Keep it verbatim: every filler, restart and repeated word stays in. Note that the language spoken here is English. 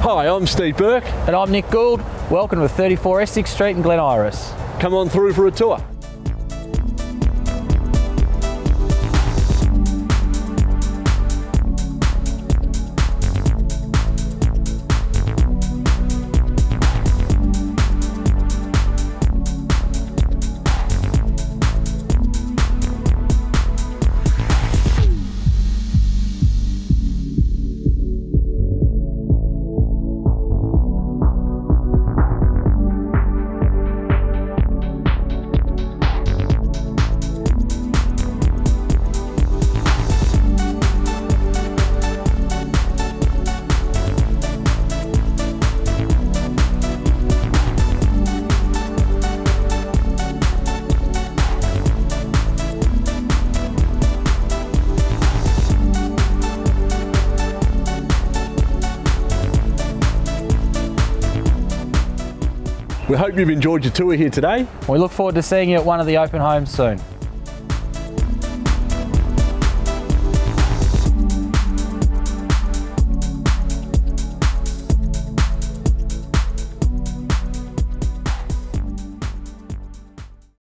Hi, I'm Steve Burke. And I'm Nick Gould. Welcome to thirty-four Essex Street in Glen. Come on through for a tour. We hope you've enjoyed your tour here today. We look forward to seeing you at one of the open homes soon.